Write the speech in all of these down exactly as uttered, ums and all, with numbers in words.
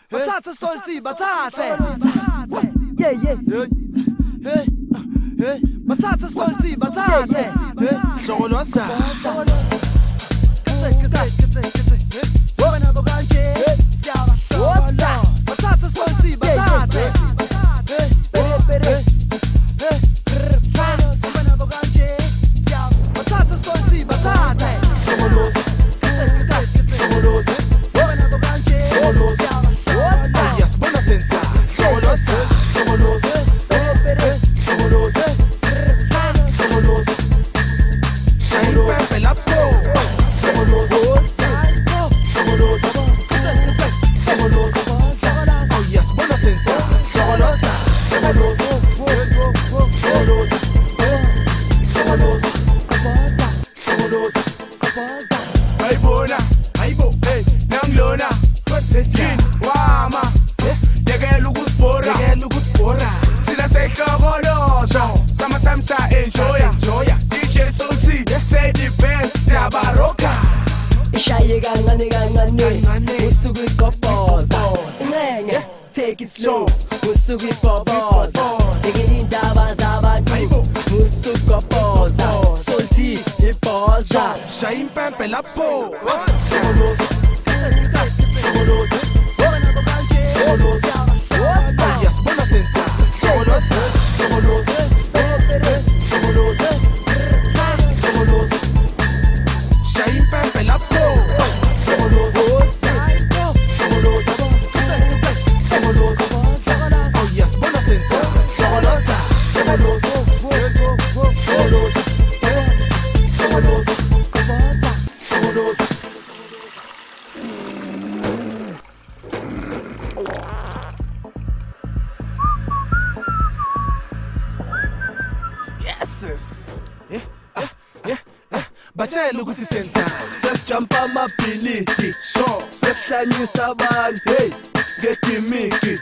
Batata salty, batata. Yeah, yeah. Hey, hey. Batata salty, batata. Shogolosa. Batata salty, batata. Batata salty, batata. Yes, buona senza. Shogolosa. Shogolosa. Shogolosa. Shogolosa. Shine pepper la po. Shogolosa. Shogolosa. Shogolosa. Oh yes, buona senza. Shogolosa. Shogolosa. Shogolosa. Shogolosa. Shogolosa. Ay bona, ay bo, hey, nanglona, chin, wama, yekela ukuspora, yekela ukuspora. Thina sehlokoloza, sama samsa enjoy, enjoy. D J Salty, say the best, siyabaroka. Ishaye kancane kancane, usuku ikophoza. Ngenge, take it slow, usuku ikophoza. Ngeke indaba zabantu, usuku ikophoza. Salty iphoza. Shine pepper la po. Shogolosa. Shogolosa. Shogolosa. Oh yes, buona senza. Shogolosa. Shogolosa. Shogolosa. Shogolosa. Shine pepper la po. Shogolosa. Shogolosa. Shogolosa. Oh yes, buona senza. Shogolosa. Shogolosa. Shogolosa. Shogolosa. Shogolosa. Yes. Yeah. Ah, yeah. Ah. Batshela ukuthi senza. Sesijampa amabhilidi, Sure. sesihlanyisa abantu, hey, ngegimiki.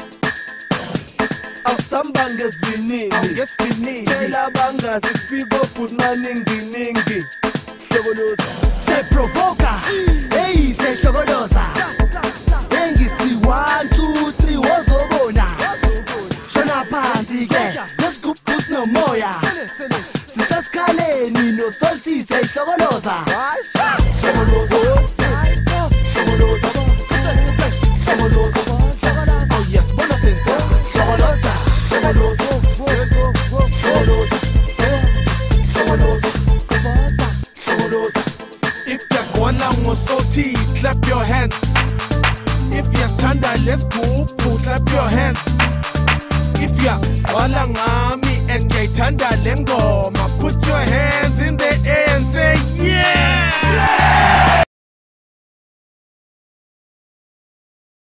Awusamba ngesivinini, Ngesivinini. tshela abangazi kufika obhutmaninginingi. Shogolosa. Se provoca, hey, se shogolosa. Engithi one, two, three, wozobona. Shona phansi ke, lesigubhut nomoya. Sisesikhaleni no Salty se shogolosa. Shogolosa. Shogolosa. Shogolosa. Oh yes, buona senza. Shogolosa. Shogolosa. Shogolosa. Shogolosa. Shogolosa. If you're gonna ngo Salty, clap your hands. If you're standard, let's go, clap your hands. If you're wala ngami and ngiyayithanda le ngoma, put your hands in the air and say yeah.